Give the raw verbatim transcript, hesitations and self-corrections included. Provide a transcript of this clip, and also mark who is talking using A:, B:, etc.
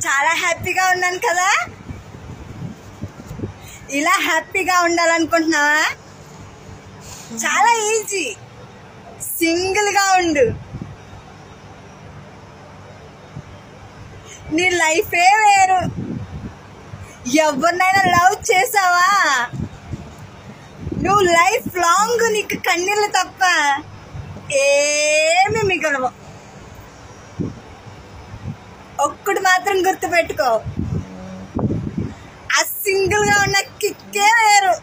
A: చాలా హ్యాపీగా ఉన్నాను కదా. ఇలా హ్యాపీగా ఉండాలనుకుంటున్నావా? చాలా ఈజీ. సింగిల్గా ఉండు. నీ లైఫే వేరు. ఎవరినైనా లవ్ చేసావా, నువ్వు లైఫ్ లాంగ్ నీకు కన్నీళ్ళు తప్ప ఏమి మిగలవు. ఒక్కడు మాత్రం గుర్తుపెట్టుకో, ఆ సింగిల్ గా ఉన్న కిక్కే వేరు.